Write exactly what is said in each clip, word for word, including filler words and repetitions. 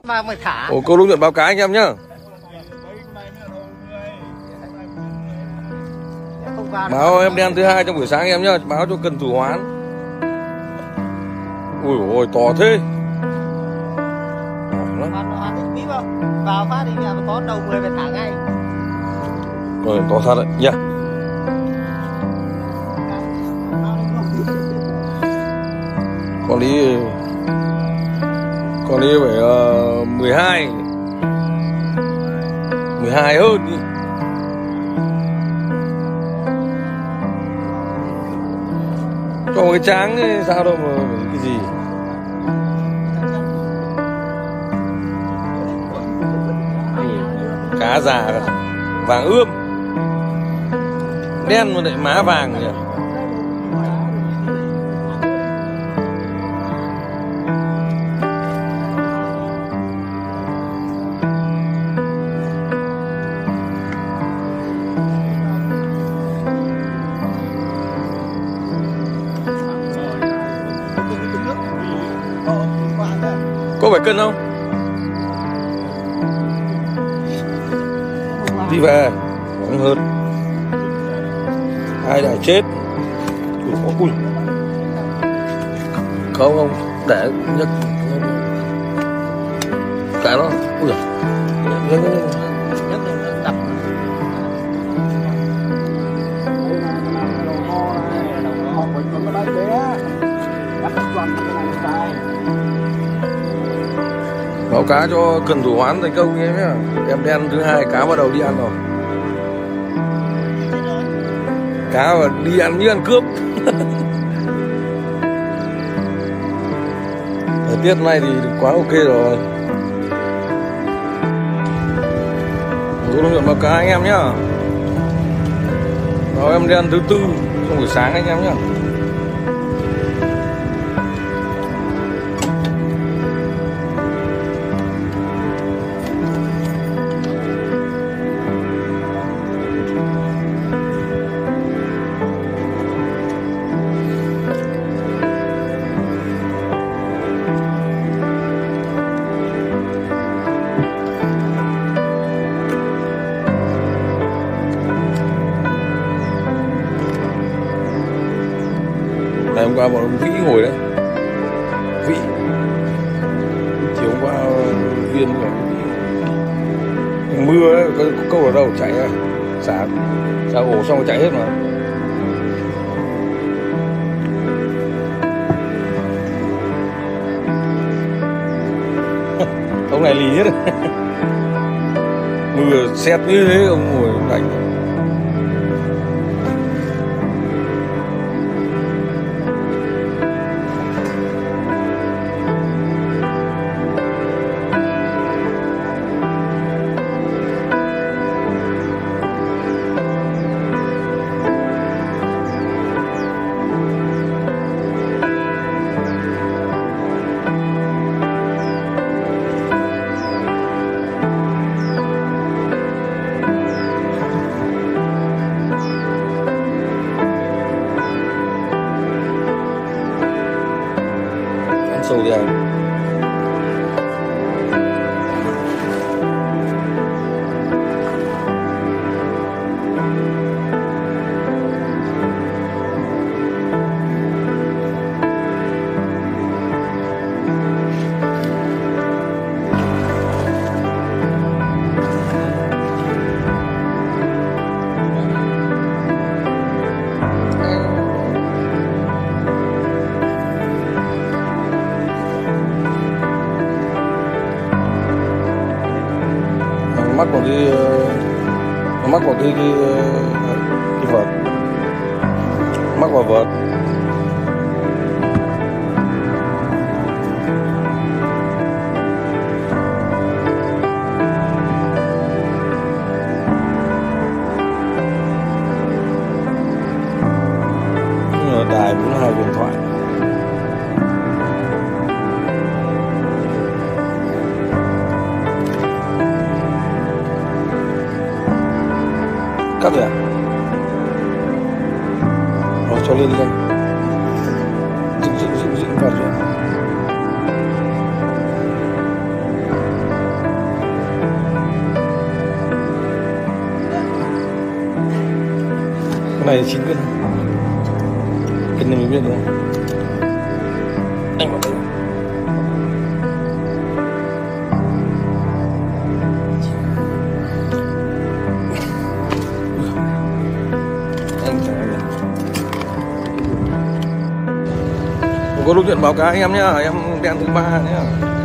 Mà mới thả. Ồ, cô Lũng nhận báo cái anh em nhá. Báo em đen thứ hai trong buổi sáng anh em nhá, báo cho Cần Thủ Hoán. Ui ôi to thế. Vào phát đi nhà có đầu mười phải thả ngay. Rồi to thật đấy nhá. Con đi con đi phải uh, mười hai mười hai hơn đi. Cho một cái tráng ấy, sao đâu mà cái gì. Cá già vàng ươm đen mà lại má vàng nhỉ. Có phải cân không? Đi về cũng hơn. Ai đã chết. Ui. Không không để nhấc cái đó. Ui giời. Nhấc nhấc nhấc. Đập. Báo cá cho Cần Thủ Hoán thành công em nhá. Em đen thứ hai cá bắt đầu đi ăn rồi. Cá mà đi ăn như ăn cướp. Thời tiết này thì quá ok rồi. Tôi luôn nhận báo cá anh em nhá. Đó em đen thứ tư trong buổi sáng anh em nhá. Ngày hôm qua bọn ông Vĩ ngồi đấy. Vĩ chiều hôm qua Viên của mưa ấy, có, có câu ở đâu chạy à? Xả xả ổ xong rồi chạy hết mà. Ông này lì nhất. Mưa xét như thế ông ngồi đánh. Sâu đi anh. Mắc vào cái nó mắc vào cái cái cái vợt, mắc vào vợt. Đài bốn hai điện thoại. Cắt rồi à? Rồi cho lên lên. Dựng dựng dựng dựng vào rồi. này chín cân cân này mình biết rồi. Anh bảo đây có lúc chuyện báo cáo anh em nhá, em đen thứ ba nhá.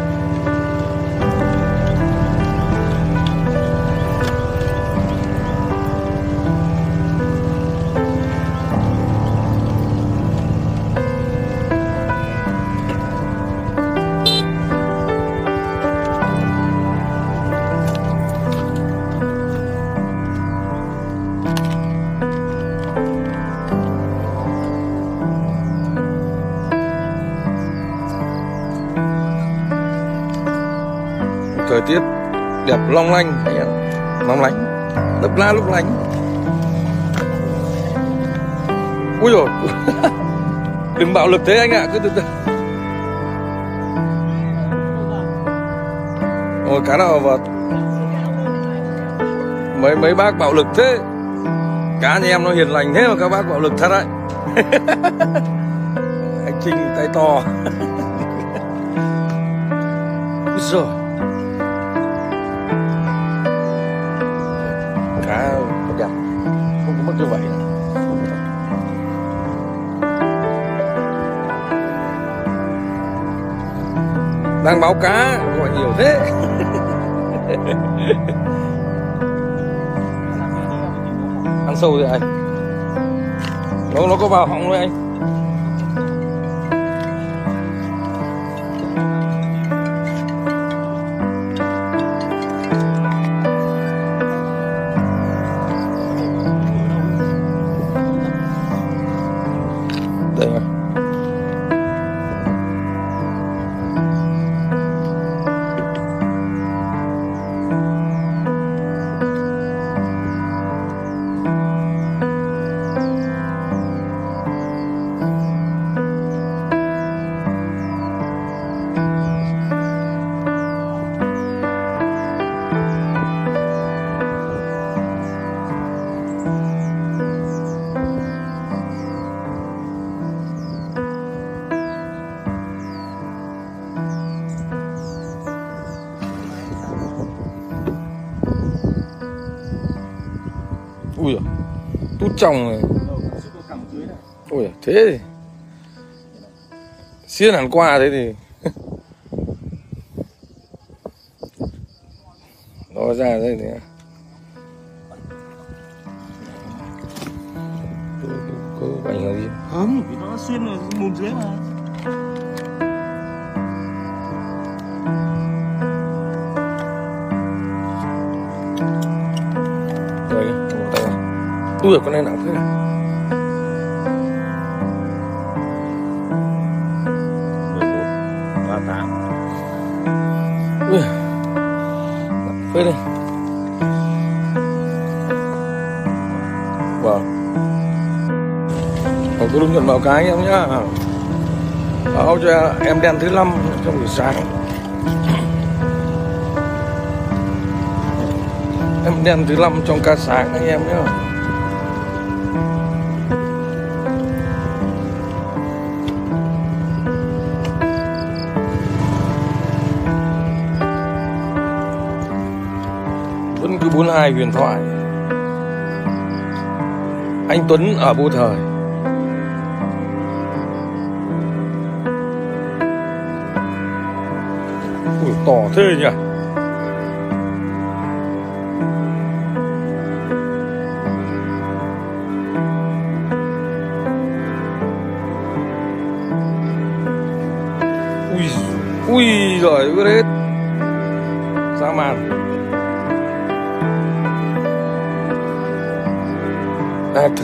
Thời tiết đẹp long lanh anh em, long lánh, lấp la lúc lánh. Ui rồi, đừng bạo lực thế anh ạ, cứ từ từ. Ôi cá nào vào mấy mấy bác bạo lực thế, cá nhà em nó hiền lành thế mà các bác bạo lực thật đấy. Anh Trinh tay to. Úi giời. Cá nó đẹp, không có mất như vậy. Đang báo cá gọi nhiều thế. Ăn sâu rồi anh. Nó nó có vào họng thôi anh. Đây rồi. Ui giời, tút trong này. Ui giời, thế thì xiên hẳn qua thế thì nó ra đây này. Có ảnh hưởng gì không? Vì nó xuyên vào mồm dưới mà. Rồi, bỏ tay vào. Ui giời, con này nặng thế này. mười một, ba mươi tám. Ui giời, nặng phết đi. Vâng. Còn cứ đúng nhận báo cái em nhá. Báo cho em đen thứ năm trong buổi sáng. Em đen thứ năm trong ca sáng anh em nhá. Vẫn cứ bốn mươi hai huyền thoại. Anh Tuấn ở Bô Thời. Ui, to thế nhỉ. Ui, ui giời ơi hết. Dã man. À, thật.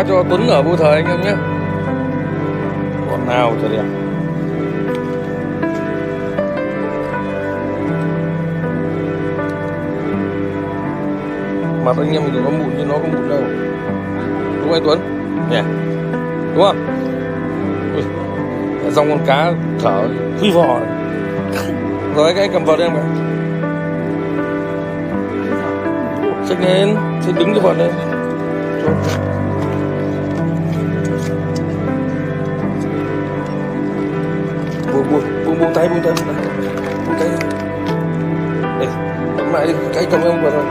cá cho Tuấn ở Vô Thời anh em nhé. Con nào cho đẹp. Mặt anh em mình có mụn nhưng nó không mụn đâu. Đúng không anh Tuấn? Nhỉ? Đúng không? Ui, dòng con cá thở phi vò. Rồi anh, anh cầm vợt em cả. Xách lên, xách đứng cái vợt lên. Buông, buông, buông, buông tay, buông tay, buông tay. Buông tay. Đây, cầm lại đi, cái cầm em vợt rồi.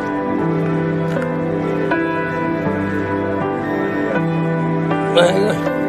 Đây,